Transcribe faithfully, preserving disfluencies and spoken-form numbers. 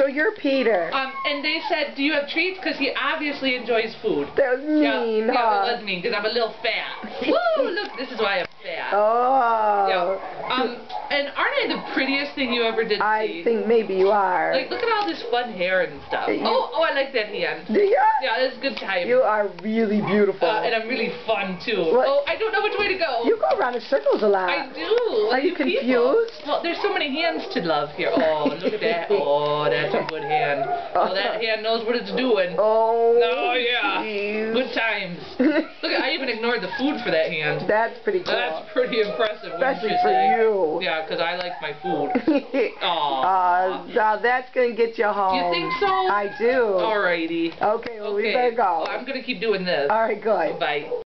So you're Peter. Um, and they said, do you have treats? Because he obviously enjoys food. That was mean, yeah, huh? Yeah, it was mean, because I'm a little fat. Woo, look, this is why I'm fat. Oh. Yeah. Um, and aren't I the prettiest thing you ever did I see? think maybe you are. Like, look at all this fun hair and stuff. You, oh, oh, I like that hand. Do you? Yeah, that's good time. You are really beautiful. Uh, and I'm really fun, too. What? Oh, I don't know which way to go. You go around in circles a lot. I do. Are you confused? People. Well, there's so many hands to love here. Oh, look at that. Oh, that's a good hand. Oh, that hand knows what it's doing. Oh. Oh, yeah. Geez. Good times. Look, I even ignored the food for that hand. That's pretty cool. That's pretty impressive, Especially you for say? you. Yeah, because I like my food. Aww. Uh, now that's going to get you home. You think so? I do. Alrighty. Okay, well, okay. we better go. Well, I'm going to keep doing this. All right, good. Bye.